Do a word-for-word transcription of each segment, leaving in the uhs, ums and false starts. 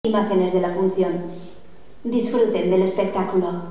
Imágenes de la función. Disfruten del espectáculo.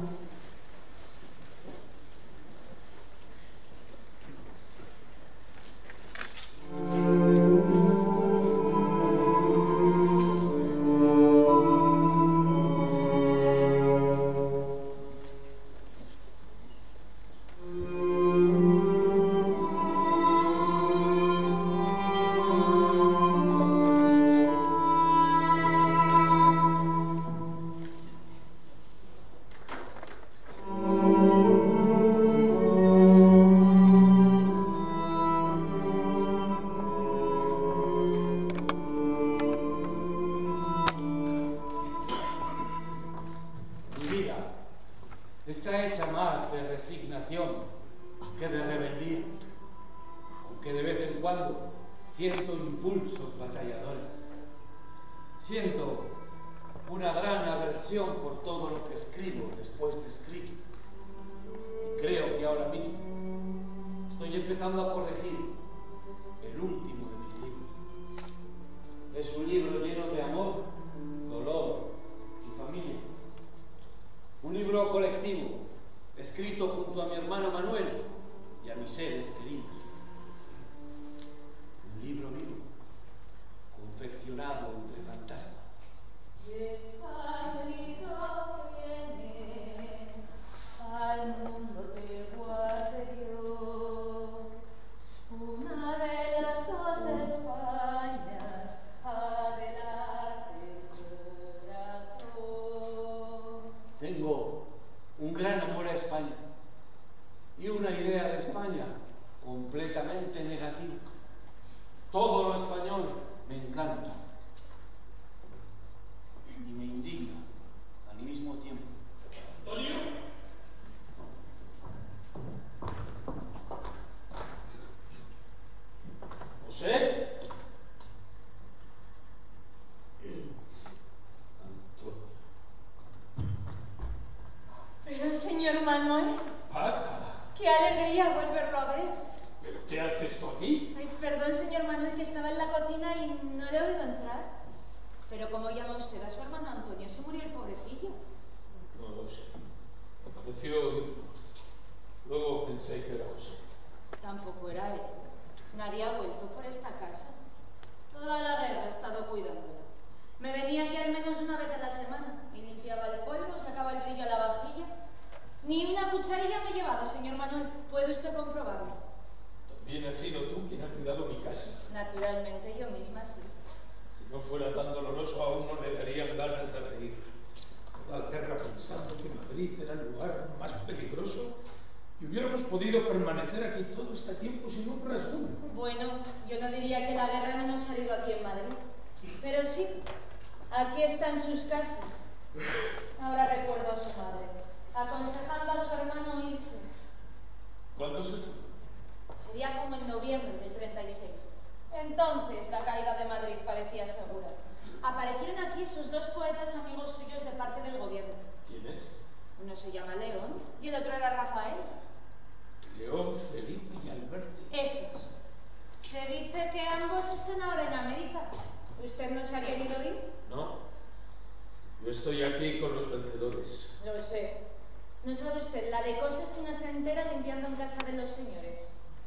Está hecha más de resignación que de rebeldía, aunque de vez en cuando siento impulsos batalladores. Siento una gran aversión por todo lo que escribo después de escribir. Y creo que ahora mismo estoy empezando a corregir el último de mis libros. Es un libro lleno de amor, dolor y familia. Un libro colectivo, escrito junto a mi hermano Manuel y a mis seres queridos. Un libro vivo, confeccionado entre fantasmas. Españolito vienes, al mundo te guarde Dios, una de las dos Españas ha de darte corazón. Tengo un gran amor a España y una idea de España completamente negativa. Todo lo español me encanta y me indigna al mismo tiempo. ¿Antonio? ¿José? Pero, señor Manuel, Paca. qué alegría volverlo a ver. ¿Pero qué haces tú aquí? Ay, perdón, señor Manuel, que estaba en la cocina y no le he oído entrar. Pero ¿cómo llama usted a su hermano Antonio? Se murió el pobrecillo. No lo sé. Me pareció... Luego pensé que era José. Tampoco era él. Nadie ha vuelto por esta casa. Toda la guerra he estado cuidándola. Me venía aquí al menos una vez a la semana y limpiaba el polvo, sacaba el brillo a la vajilla. Ni una cucharilla me he llevado, señor Manuel. ¿Puede usted comprobarlo? También has sido tú quien ha cuidado mi casa. Naturalmente, yo misma sí. Si no fuera tan doloroso, aún no le darían ganas de reír. Toda la guerra pensando que Madrid era el lugar más peligroso y hubiéramos podido permanecer aquí todo este tiempo sin un rasguño. Bueno, yo no diría que la guerra no nos ha salido aquí en Madrid. Pero sí, aquí están sus casas. Ahora recuerdo a su madre, aconsejando a su hermano irse. ¿Cuándo se fue? Sería como en noviembre del treinta y seis. Entonces la caída de Madrid parecía segura. Aparecieron aquí esos dos poetas amigos suyos de parte del gobierno. ¿Quiénes? Uno se llama León y el otro era Rafael. León, Felipe y Alberto. Esos. Se dice que ambos están ahora en América. ¿Usted no se ha querido ir? No. Yo estoy aquí con los vencedores. Lo sé. ¿No sabe usted la de cosas que no se entera limpiando en casa de los señores?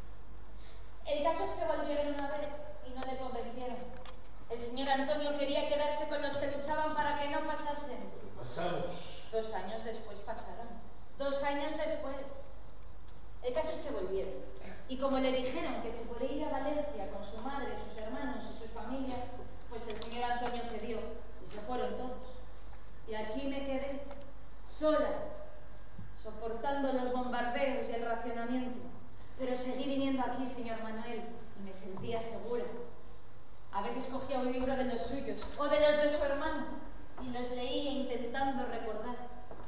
El caso es que volvieron una vez y no le convencieron. El señor Antonio quería quedarse con los que luchaban para que no pasasen. Pero pasamos. Dos años después pasaron. Dos años después. El caso es que volvieron. Y como le dijeron que se podía ir a Valencia con su madre, sus hermanos y sus familias, pues el señor Antonio cedió y se fueron todos. Y aquí me quedé, sola, soportando los bombardeos y el racionamiento. Pero seguí viniendo aquí, señor Manuel, y me sentía segura. A veces cogía un libro de los suyos, o de los de su hermano, y los leía intentando recordar.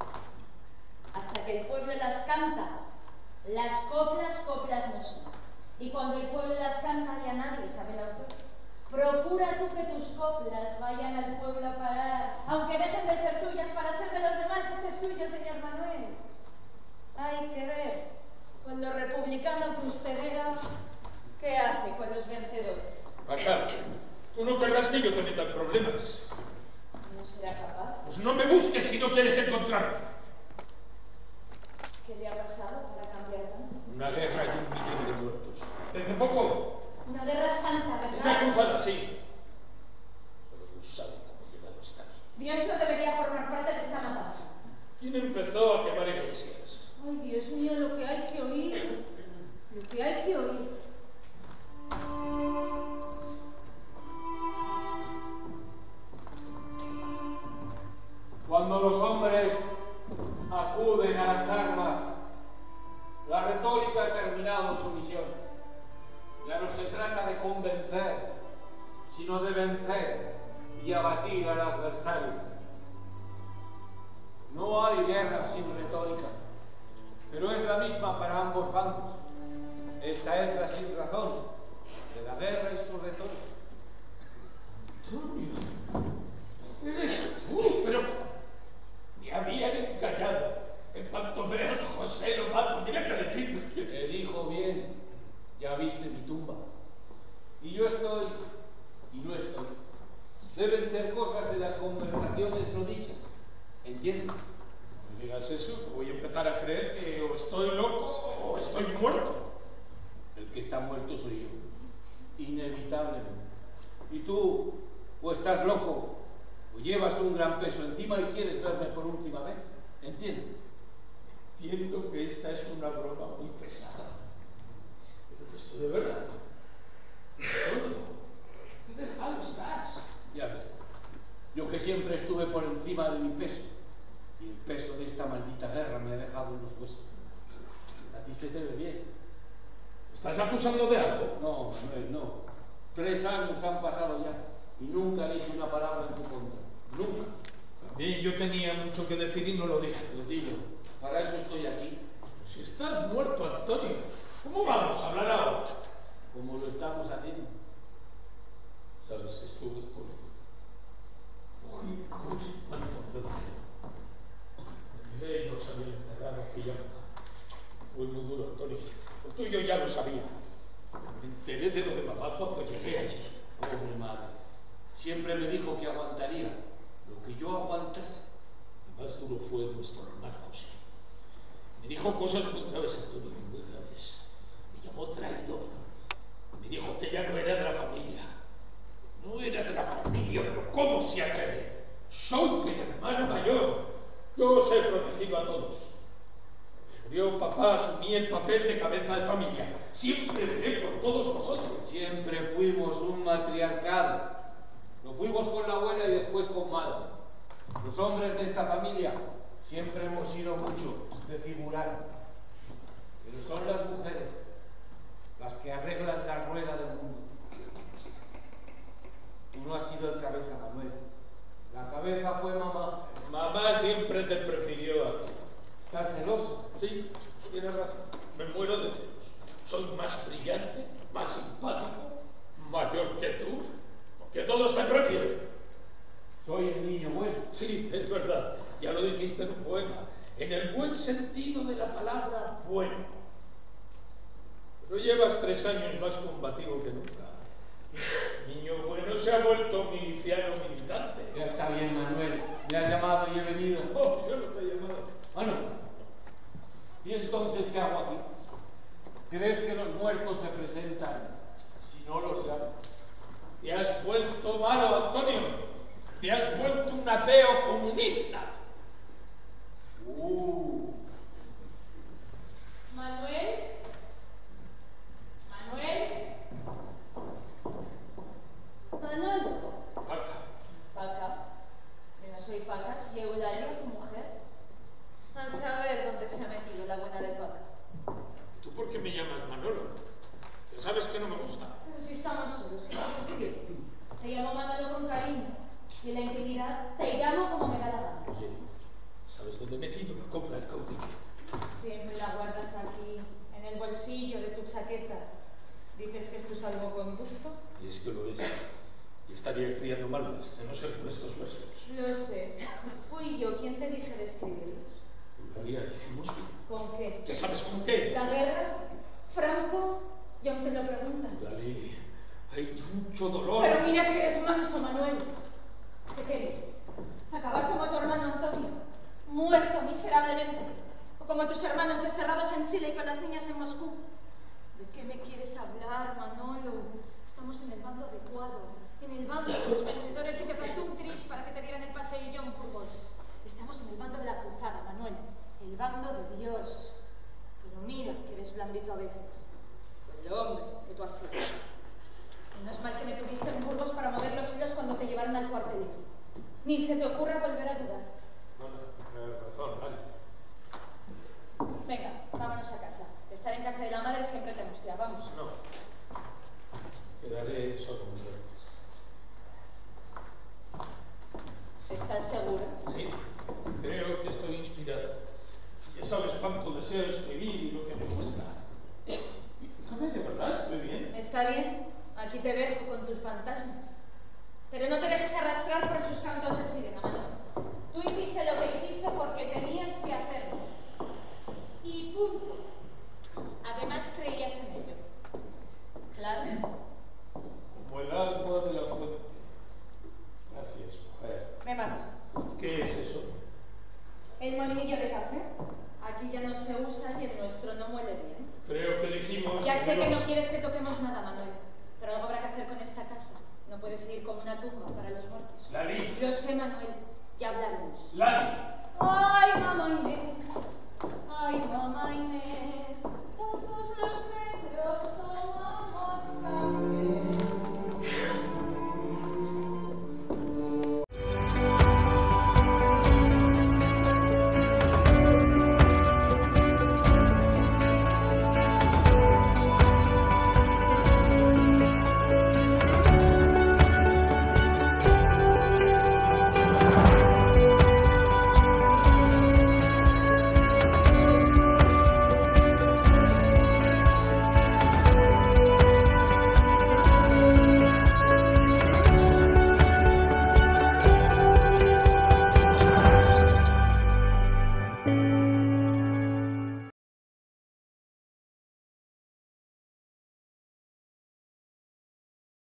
Hasta que el pueblo las canta. Las coplas, coplas no son. Y cuando el pueblo las canta, ya nadie sabe el autor. Procura tú que tus coplas vayan al pueblo a parar, aunque dejen de ser tuyas para ser de los demás. Este es suyo, señor Manuel. Hay que ver con lo republicano que usted era, ¿qué hace con los vencedores? Acá, tú no querrás que yo te meta en problemas. No sé. ¿Qué le ha pasado para cambiar tanto? Una guerra y un millón de muertos. ¿Desde poco? Una guerra santa, Una ¿verdad? cruzada, sí. Pero no sabe cómo ha llegado hasta aquí. Dios no debería formar parte de esta matanza. ¿Quién empezó a quemar iglesias? Ay, Dios mío, lo que hay que oír. Lo que hay que oír. Cuando los hombres acuden a las armas, la retórica ha terminado su misión. Ya no se trata de convencer, sino de vencer y abatir al adversario. No hay guerra sin retórica, pero es la misma para ambos bandos. Esta es la sin razón de la guerra y su retórica. Antonio, eres tú, pero me habían engañado. En cuanto vea a José lo mato, mira que decirme. Te dijo bien, ya viste mi tumba. Y yo estoy, y no estoy. Deben ser cosas de las conversaciones no dichas. ¿Entiendes? No digas eso, que voy a empezar a creer que o estoy loco o estoy muerto. El que está muerto soy yo, inevitablemente. Y tú, o estás loco, o llevas un gran peso encima y quieres verme por última vez. ¿Entiendes? Entiendo que esta es una broma muy pesada. Pero esto de verdad. Antonio, qué delgado estás. Ya ves, yo que siempre estuve por encima de mi peso, y el peso de esta maldita guerra me ha dejado en los huesos. A ti se te ve bien. ¿Estás acusando de algo? No, Manuel, no. Tres años han pasado ya y nunca dije una palabra en tu contra. Nunca. También yo tenía mucho que decir y no lo dije. Pues dilo, para eso estoy aquí. Si estás muerto, Antonio, ¿cómo vamos a hablar ahora? Como lo estamos haciendo. Sabes que estuve con... Cogí el coche cuando me lo dijeron. Ellos habían enterrado aquella mamá. Fue muy duro, Antonio. Lo tuyo ya lo sabía. Me enteré de lo de mamá cuando llegué allí. Pobre madre. Siempre me dijo que aguantaría lo que yo aguantase. El más duro fue nuestro hermano José. Me dijo cosas muy graves, Antonio, muy graves. Me llamó traidor. Me dijo que ya no era de la familia. No era de la familia, pero ¿cómo se atreve? Soy el hermano mayor. Yo os he protegido a todos. Murió papá, asumí el papel de cabeza de familia. Siempre veré por todos vosotros. Siempre fuimos un matriarcado. Lo fuimos con la abuela y después con madre. Los hombres de esta familia siempre hemos sido mucho de figurar. Pero son las mujeres las que arreglan la rueda del mundo. Tú no has sido el cabeza, Manuel. La cabeza fue mamá. Mamá siempre te prefirió a ti. ¿Estás celoso? Sí, tienes razón. Me muero de celos. Soy más brillante, más simpático, mayor que tú, que todos me prefieren. Soy el niño bueno. Sí, es verdad. Ya lo dijiste en un poema. En el buen sentido de la palabra bueno. Pero llevas tres años más combativo que nunca. Niño bueno se ha vuelto miliciano militante. Ya está bien, Manuel. Me has llamado y he venido. Oh, yo no te he llamado. Ah, no. ¿Y entonces qué hago aquí? ¿Crees que los muertos se presentan si no los llamo? Te has vuelto malo, Antonio. Te has vuelto un ateo comunista. Uh. Manuel. Manuel. Manolo. Paca. Paca. Yo no soy Paca, soy Eulalia, tu mujer. A saber dónde se ha metido la buena de Paca. ¿Y tú por qué me llamas Manolo? Ya sabes que no me gusta. Pero si estamos solos, ¿qué cosas quieres? Te llamo Manolo con cariño. Y en la intimidad te llamo como me da la gana. Oye, ¿sabes dónde he metido la copla del caudillo? Siempre la guardas aquí, en el bolsillo de tu chaqueta. ¿Dices que es tu salvoconducto? Y es que lo es. Y estaría criando malvas de no ser por estos versos. Lo sé. Fui yo quien te dije de escribirlos. Eulalia, hicimos bien. ¿Con qué? ¿Ya sabes con qué? ¿La guerra? ¿Franco? Y aún te lo preguntas. Eulalia, hay mucho dolor. Pero mira que eres manso, Manuel. ¿Qué querías? ¿Acabar como tu hermano Antonio? Muerto miserablemente. como tus hermanos desterrados en Chile y con las niñas en Moscú. ¿De qué me quieres hablar, Manolo? Estamos en el bando adecuado, en el bando de los vendedores, y te faltó un tris para que te dieran el paseo y John Burgos. Estamos en el bando de la cruzada, Manuel, el bando de Dios. Pero mira que eres blandito a veces. El hombre que tú has sido. Y no es mal que me tuviste en Burgos para mover los hilos cuando te llevaron al cuartelillo. Ni se te ocurra volver a dudar. No, no, tienes razón, vale. Venga, vámonos a casa. Estar en casa de la madre siempre te angustia. Vamos. No. Quedaré solo un rato. ¿Estás segura? Sí, creo que estoy inspirado. Ya sabes cuánto deseo escribir y lo que me cuesta. Déjame, de verdad, estoy bien. Está bien. Aquí te dejo con tus fantasmas. Pero no te dejes arrastrar por sus cantos de sirena, Manuel. Tú hiciste lo que hiciste porque tenías que hacerlo. Y punto. Además creías en ello. ¿Claro? Como el agua de la fuente. Gracias, mujer. Me marcho. ¿Qué es eso? El molinillo de café. Aquí ya no se usa y el nuestro no huele bien. Creo que dijimos... Ya sé que no quieres que toquemos nada, Manuel. Pero algo habrá que hacer con esta casa. No puedes seguir como una tumba para los muertos. Lali. Lo sé, Manuel. Ya hablaremos. Lali. ¡Ay, mamá!